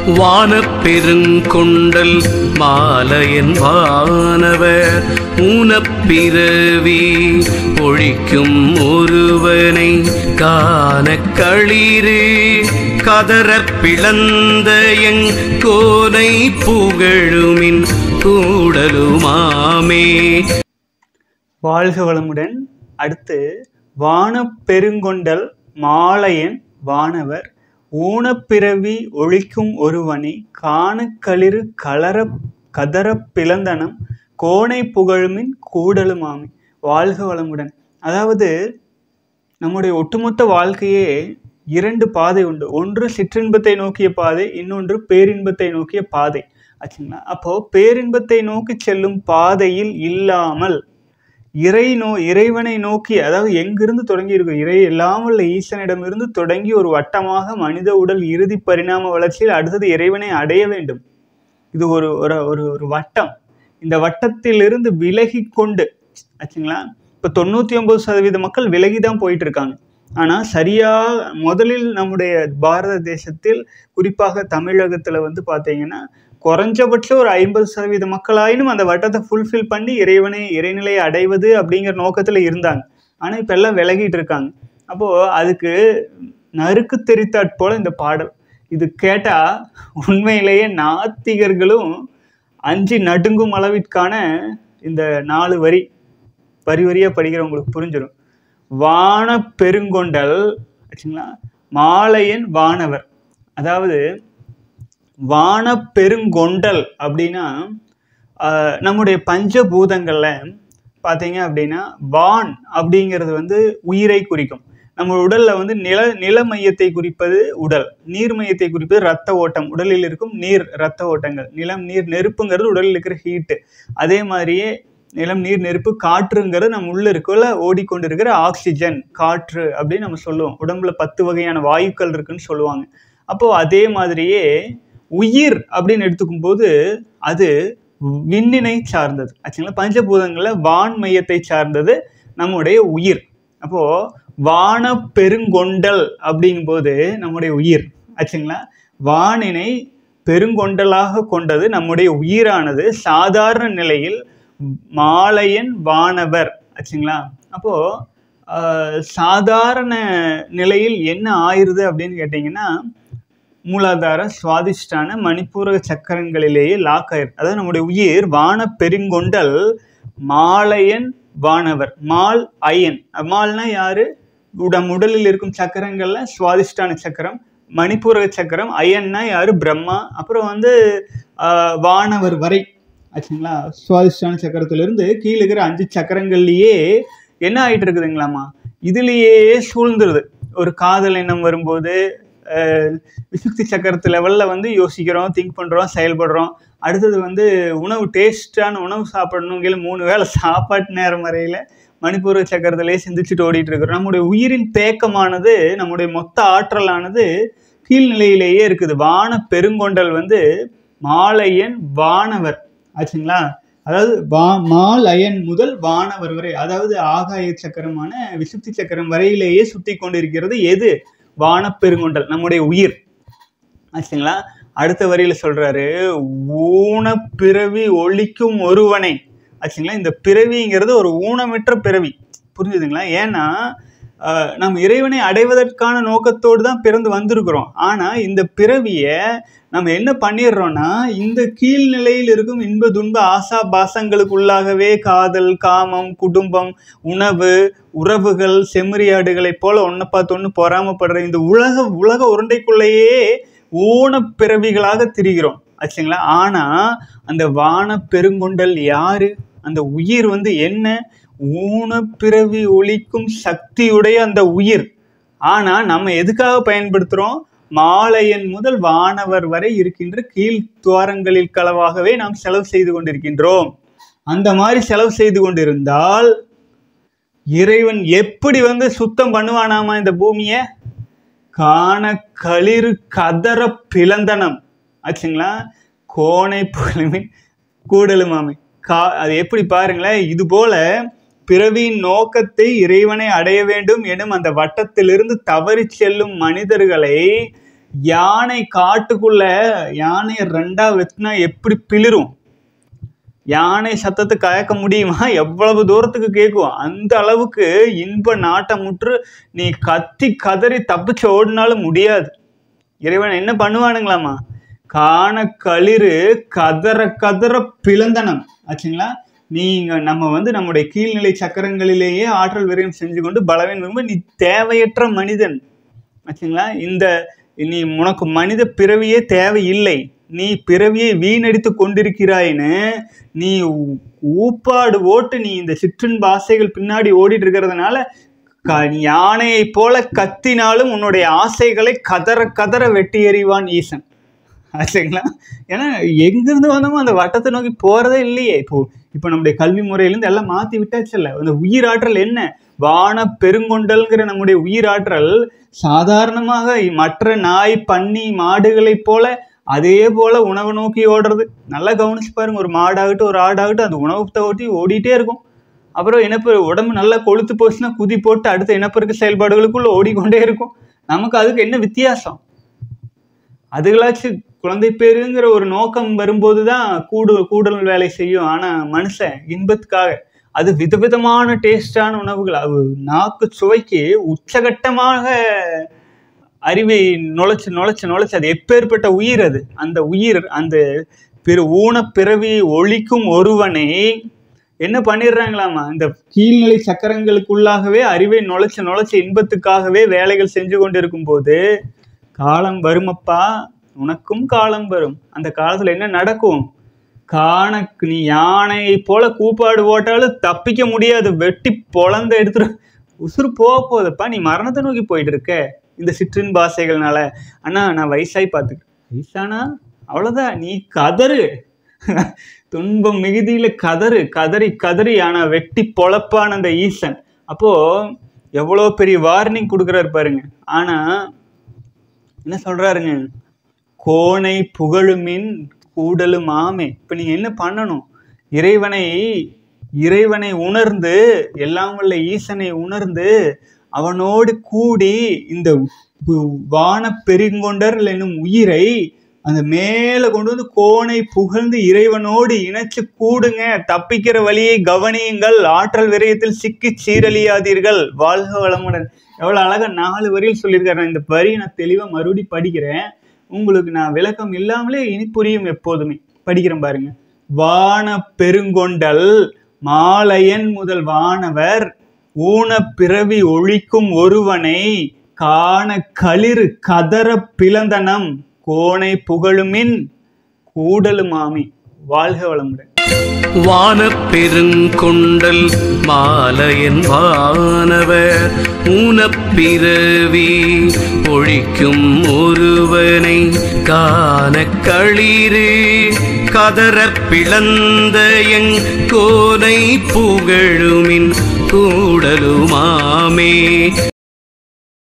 வானப்பெருங்கொண்டல் மாலையன் வானவர் ஊனப்பிறவி ஒழிக்கும் ஒருவனை காண களிறு கதறப் பிளந்த எங் கோனை புகழுமின் கூடலுமாமே. வாழ்க வளமுடன். அடுத்து வானப்பெருங்கொண்டல் மாலையன் வானவர் ஊனப்பிறவி ஒழிக்கும் ஒருவனை காணக்களிறு கதறப் பிளந்தனம் கோனை புகழுமின் கூடலுமாமே. வாழ்க வளமுடன். அதாவது நம்முடைய ஒட்டுமொத்த வாழ்க்கையே இரண்டு பாதை உண்டு. ஒன்று சிற்றின்பத்தை நோக்கிய பாதை, இன்னொன்று பேரின்பத்தை நோக்கிய பாதை ஆச்சுங்களா. அப்போ பேரின்பத்தை நோக்கி செல்லும் பாதையில் இல்லாமல் இறைவனை நோக்கி, அதாவது எங்கிருந்து தொடங்கி இருக்கும், இறை இல்லாமல் ஈசனிடமிருந்து தொடங்கி ஒரு வட்டமாக மனித உடல் இறுதி பரிணாம வளர்ச்சியில் அடுத்தது இறைவனை அடைய வேண்டும். இது ஒரு ஒரு வட்டம். இந்த வட்டத்திலிருந்து விலகி கொண்டு ஆச்சுங்களா. இப்போ 99% மக்கள் விலகி தான் போயிட்டு இருக்காங்க. ஆனால் சரியாக முதலில் நம்முடைய பாரத தேசத்தில் குறிப்பாக தமிழகத்தில் வந்து பார்த்தீங்கன்னா குறைஞ்சபட்சம் ஒரு 50% மக்களாயினும் அந்த வட்டத்தை ஃபுல்ஃபில் பண்ணி இறைநிலையை அடைவது அப்படிங்கிற நோக்கத்தில் இருந்தாங்க. ஆனால் இப்போ எல்லாம் விலகிட்டு இருக்காங்க. அப்போது அதுக்கு நறுக்கு தெரித்தாற் போல இந்த பாடல். இது கேட்டால் உண்மையிலேயே நாத்திகர்களும் அஞ்சு நடுங்கும் அளவிற்கான இந்த 4 வரி வரியாக படிக்கிறவங்களுக்கு புரிஞ்சிடும். வான பெருங்கொண்டல் ஆச்சுங்களா மாலையன் வானவர். அதாவது வான பெருங்கொண்டல் அப்படின்னா நம்முடைய பஞ்சபூதங்கள்ல பார்த்தீங்க அப்படின்னா வான் அப்படிங்கிறது வந்து உயிரை குறிக்கும். நம்ம உடல்ல வந்து நில மையத்தை குறிப்பது உடல், நீர் மையத்தை குறிப்பது ரத்த ஓட்டம், உடலில் இருக்கும் நீர் ரத்த ஓட்டங்கள். நிலம் நீர் நெருப்புங்கிறது உடலில் இருக்கிற ஹீட்டு. அதே மாதிரியே நிலம் நீர் நெருப்பு காற்றுங்கிறது நம்ம உள்ள இருக்கல ஓடிக்கொண்டு இருக்கிற ஆக்சிஜன் காற்று அப்படின்னு நம்ம சொல்லுவோம். உடம்புல 10 வகையான வாயுக்கள் இருக்குன்னு சொல்லுவாங்க. அப்போ அதே மாதிரியே உயிர் அப்படின்னு எடுத்துக்கும் போது அது விண்ணினை சார்ந்தது ஆச்சுங்களா. பஞ்சபூதங்கள்ல வான் மையத்தை சார்ந்தது நம்முடைய உயிர். அப்போ வான பெருங்கொண்டல் அப்படிங்கும் போது நம்முடைய உயிர் ஆச்சுங்களா. வானினை பெருங்கொண்டலாக கொண்டது நம்முடைய உயிரானது. சாதாரண நிலையில் மாலையன் வானவர் ஆச்சுங்களா. அப்போ சாதாரண நிலையில் என்ன ஆயிருது அப்படின்னு கேட்டீங்கன்னா மூலாதார சுவாதிஷ்டான மணிப்பூரக சக்கரங்களிலேயே லாக் ஆயிருக்கு. அதாவது நம்முடைய உயிர் வான பெருங்கொண்டல் மாலையன் வானவர். Mall iron. மால்னா யாரு? உடலில் இருக்கும் சக்கரங்கள்ல சுவாதிஷ்டான சக்கரம், மணிப்பூரக சக்கரம். அயன்னா யாரு? பிரம்மா. அப்புறம் வந்து வானவர் வரை ஆச்சுங்களா. சுவாதிஷ்டான சக்கரத்திலிருந்து கீழே இருக்கிற 5 சக்கரங்கள்லயே என்ன ஆகிட்டு இருக்குதுங்களாமா, இதுலேயே சூழ்ந்துருது. ஒரு காதல் எண்ணம் வரும்போது விசுக்தி சக்கரத்து லெவலில் வந்து யோசிக்கிறோம், திங்க் பண்ணுறோம், செயல்படுறோம். அடுத்தது வந்து உணவு, டேஸ்டான உணவு சாப்பிடணுங்கிற 3 வேளை சாப்பாட்டு நேரம் வரையில் மணிப்பூர சக்கரத்திலேயே சிந்திச்சுட்டு ஓடிட்டு இருக்கிறோம். நம்முடைய உயிரின் தேக்கமானது, நம்முடைய மொத்த ஆற்றலானது கீழ்நிலையிலேயே இருக்குது. வான பெருங்கொண்டல் வந்து மாலையன் வானவர் ஆச்சுங்களா. அதாவது மால் அயன் முதல் வானவர் வரை, அதாவது ஆகாய சக்கரமான விசுக்தி சக்கரம் வரையிலேயே சுத்தி கொண்டிருக்கிறது. எது? வானப்பெருங்கொண்டல், நம்முடைய உயிர் ஆச்சுங்களா. அடுத்த வரியில சொல்றாரு ஊனப்பிறவி ஒழிக்கும் ஒருவனை ஆச்சுங்களா. இந்த பிறவிங்கிறது ஒரு ஊனமற்ற பிறவி, புரிஞ்சுதுங்களா. ஏன்னா நம்ம இறைவனை அடைவதற்கான நோக்கத்தோடு தான் பிறந்து வந்திருக்கிறோம். ஆனா இந்த பிறவியை நம்ம என்ன பண்ணிடுறோம்னா, இந்த கீழ்நிலையில் இருக்கும் இன்ப துன்ப ஆசா பாசங்களுக்குள்ளாகவே காதல், காமம், குடும்பம், உணவு, உறவுகள், செம்மறியாடுகளை போல ஒன்றை பார்த்து ஒன்று பொறாமப்படுற இந்த உலக உருண்டைக்குள்ளேயே ஊனப்பிறவிகளாக திரிகிறோம் ஆச்சுங்களா. ஆனா அந்த வான பெருங்கொண்டல் யாரு? அந்த உயிர் வந்து என்ன? ஊனப்பிறவி ஒழிக்கும் சக்தியுடைய அந்த உயிர். ஆனா நம்ம எதுக்காக பயன்படுத்துறோம்? மாலையன் முதல் வானவர் வரை இருக்கின்ற கீழ் துவாரங்களில் களவாகவே நாம் செலவு செய்து கொண்டிருக்கின்றோம். அந்த மாதிரி செலவு செய்து கொண்டிருந்தால் இறைவன் எப்படி வந்து சுத்தம் பண்ணுவானாமா இந்த பூமியை? காண களிறு கதற பிளந்தனம் ஆச்சுங்களா. கோனை புகழுமின் கூடலுமாமை. அது எப்படி பாருங்களேன். இது போல பிறவியின் நோக்கத்தை இறைவனை அடைய வேண்டும் எனும் அந்த வட்டத்திலிருந்து தவறி செல்லும் மனிதர்களை யானை காட்டுக்குள்ள யானையை ரெண்டா வச்சுனா எப்படி பிளிரும்? யானை சத்தத்தை கேட்க முடியுமா? எவ்வளவு தூரத்துக்கு கேட்கும்? அந்த அளவுக்கு இன்ப நாட்டமுற்று நீ கத்தி கதறி தப்பிச்சு ஓடினாலும் முடியாது. இறைவன் என்ன பண்ணுவானுங்களாமா? காண களிறு கதற கதற பிளந்தனம் ஆச்சுங்களா. நம்ம நம்முடைய கீழ்நிலை சக்கரங்களிலேயே ஆற்றல் விரயம் செஞ்சு கொண்டு பலவீனம், நீ தேவையற்ற மனிதன் ஆச்சுங்களா. நீ உனக்கு மனித பிறவியே தேவையில்லை, நீ பிறவியை வீணடித்து கொண்டிருக்கிறாயின்னு நீ ஊப்பாடு ஓட்டு நீ இந்த சிற்றின்ப ஆசைகள் பின்னாடி ஓடிட்டு இருக்கிறதுனால யானையை போல கத்தினாலும் உன்னுடைய ஆசைகளை கதற கதற வெட்டி எறிவான் ஈசன் ஆச்சுங்களா. ஏன்னா எங்கிருந்து வந்தோமோ அந்த வட்டத்தை நோக்கி போறதே இல்லையே. இப்போ நம்முடைய கல்வி முறையிலேருந்து எல்லாம் மாற்றி விட்டாச்சுல்ல. அந்த உயிராற்றல் என்ன? வான பெருங்கொண்டல்ங்கிற நம்முடைய உயிராற்றல் சாதாரணமாக மற்ற நாய் பன்னி மாடுகளை போல அதே போல உணவை நோக்கி ஓடுறது. நல்லா கவனிச்சு பாருங்க. ஒரு மாடாகட்டும் ஒரு ஆடாகட்டும் அந்த உணவு ஓட்டி ஓடிட்டே இருக்கும். அப்புறம் இனப்பெரு உடம்பு நல்லா கொழுத்து போச்சுன்னா குதி போட்டு அடுத்த இனப்பெருக்க செயல்பாடுகளுக்குள்ள ஓடிக்கொண்டே இருக்கும். நமக்கு அதுக்கு என்ன வித்தியாசம்? அதுகளாச்சும் குழந்தை பேருங்கிற ஒரு நோக்கம் வரும்போது தான் கூடுதல் வேலை செய்யும். ஆனால் மனுஷன் இன்பத்துக்காக அது விதவிதமான டேஸ்டான உணவுகள், அது நாக்கு சுவைக்கு உச்சகட்டமாக அறிவை நுழைச்சு அது எப்பேற்பட்ட உயிர் அது. அந்த உயிர் அந்த ஊனப்பிறவி ஒழிக்கும் ஒருவனை என்ன பண்ணிடுறாங்களாமா? இந்த கீழ்நிலை சக்கரங்களுக்குள்ளாகவே அறிவை நுழைச்சு இன்பத்துக்காகவே வேலைகள் செஞ்சு கொண்டு இருக்கும் போது காலம் வருமப்பா, உனக்கும் காலம் வரும். அந்த காலத்துல என்ன நடக்கும்? நீ யானையை போல கூப்பாடு போட்டாலும் தப்பிக்க முடியாது. வெட்டி பொழந்த எடுத்துட்டு உசுறு போகுதப்பா. நீ மரணத்தை நோக்கி போயிட்டு இருக்க இந்த சிற்றின்ப ஆசைகள்னால. அண்ணா நான் வயசாகி பார்த்துக்கிறேன். வயசானா அவ்வளோதான், நீ கதறு. துன்பம் மிகுதியில கதறி ஆனா வெட்டி பொழப்பான அந்த ஈசன். அப்போ எவ்வளோ பெரிய வார்னிங் கொடுக்குறாரு பாருங்க. ஆனா என்ன சொல்றாருங்க? கோனை புகழுமின் கூடலும் ஆமே. இப்ப நீங்க என்ன பண்ணணும்? இறைவனை உணர்ந்து, எல்லாம் வல்ல ஈசனை உணர்ந்து அவனோடு கூடி இந்த வான பெருங்கொண்டர் என்னும் உயிரை அந்த மேல கொண்டு வந்து கோனை புகழ்ந்து இறைவனோடு இணைச்சு கூடுங்க. தப்பிக்கிற வழியை கவனியுங்கள், ஆற்றல் விரயத்தில் சிக்கி சீரழியாதீர்கள், வாழ்க வளமுடன். எவ்வளவு அழகா 4 வரியில் சொல்லியிருக்காரு. இந்த வரி நான் தெளிவா மறுபடி படிக்கிறேன். உங்களுக்கு நான் விளக்கம் இல்லாமலே இனி புரியும். எப்போதுமே படிக்கிறேன் பாருங்க. வான பெருங்கொண்டல் மாலையன் முதல் வானவர் ஊன பிறவி ஒழிக்கும் ஒருவனை காண களிறு கதற பிளந்தனம் கோனை புகழுமின் கூடலுமாமி. வாழ்க வளமுடன். வானப் பெருங்கொண்டல் மாலையன் வானவர் ஊனப்பிறவி ஒழிக்கும் ஒருவனை காண களிறு கதற பிளந்த கோனை புகழுமின் கூடலுமாமே.